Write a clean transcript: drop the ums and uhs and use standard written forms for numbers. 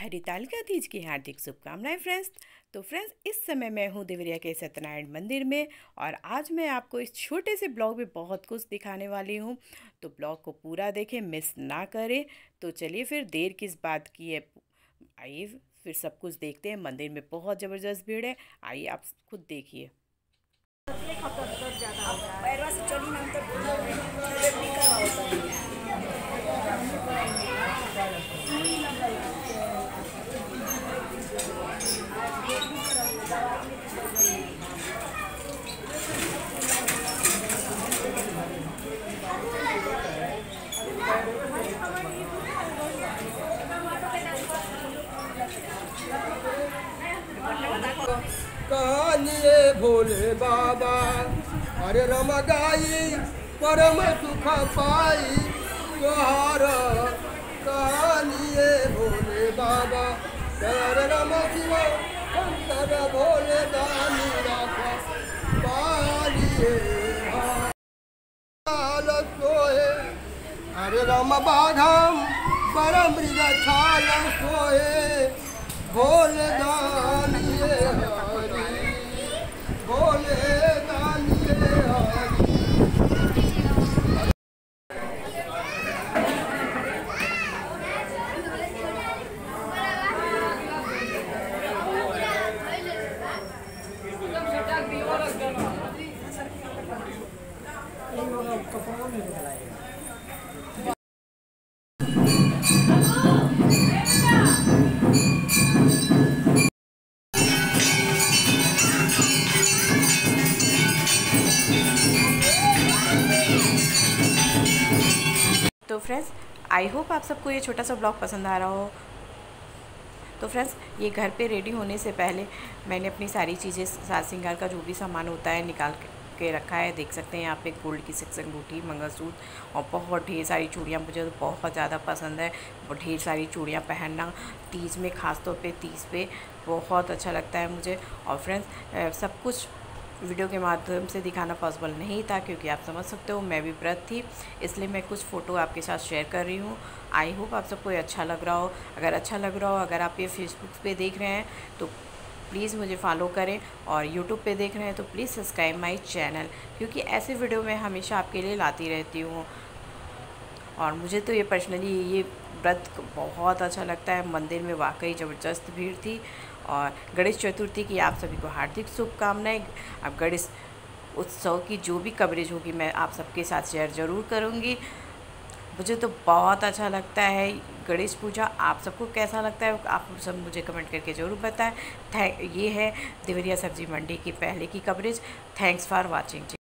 हरितालिका तीज की हार्दिक शुभकामनाएं फ्रेंड्स। तो फ्रेंड्स, इस समय मैं हूँ देवरिया के सत्यनारायण मंदिर में और आज मैं आपको इस छोटे से ब्लॉग में बहुत कुछ दिखाने वाली हूँ। तो ब्लॉग को पूरा देखें, मिस ना करें। तो चलिए फिर देर किस बात की है, आइए फिर सब कुछ देखते हैं। मंदिर में बहुत ज़बरदस्त भीड़ है, आइए आप खुद देखिए। कहानिए भोले बाबा हरे रम गाई परम सुख पाई तोहार। कहानिए भोले बाबा हरे रम शिव शंकर भोले दानी राख पालिए हाल सोए। हरे रम बाघम परम मृग छाल सोए भोले दानिए हरि भोले दानिए हरि। तो फ्रेंड्स, आई होप आप सबको ये छोटा सा ब्लॉग पसंद आ रहा हो। तो फ्रेंड्स, ये घर पे रेडी होने से पहले मैंने अपनी सारी चीज़ें, साज श्रृंगार का जो भी सामान होता है निकाल के रखा है। देख सकते हैं यहाँ पे गोल्ड की सिक्स अंगूठी, मंगलसूत्र और बहुत ढेर सारी चूड़ियाँ। मुझे तो बहुत ज़्यादा पसंद है और ढेर सारी चूड़ियाँ पहनना तीज में, ख़ास तौर पे तीज पे बहुत अच्छा लगता है मुझे। और फ्रेंड्स, सब कुछ वीडियो के माध्यम से दिखाना पॉसिबल नहीं था क्योंकि आप समझ सकते हो मैं भी व्रत थी, इसलिए मैं कुछ फ़ोटो आपके साथ शेयर कर रही हूँ। आई होप आप सबको ये अच्छा लग रहा हो। अगर अच्छा लग रहा हो, अगर आप ये फेसबुक पे देख रहे हैं तो प्लीज़ मुझे फॉलो करें और यूट्यूब पे देख रहे हैं तो प्लीज़ सब्सक्राइब माई चैनल, क्योंकि ऐसे वीडियो मैं हमेशा आपके लिए लाती रहती हूँ। और मुझे तो ये पर्सनली ये व्रत बहुत अच्छा लगता है। मंदिर में वाकई ज़बरदस्त भीड़ थी। और गणेश चतुर्थी की आप सभी को हार्दिक शुभकामनाएं। अब गणेश उत्सव की जो भी कवरेज होगी मैं आप सबके साथ शेयर ज़रूर करूँगी। मुझे तो बहुत अच्छा लगता है गणेश पूजा। आप सबको कैसा लगता है आप सब मुझे कमेंट करके ज़रूर बताएं। ये है देवरिया सब्जी मंडी की पहले की कवरेज। Thanks for watching.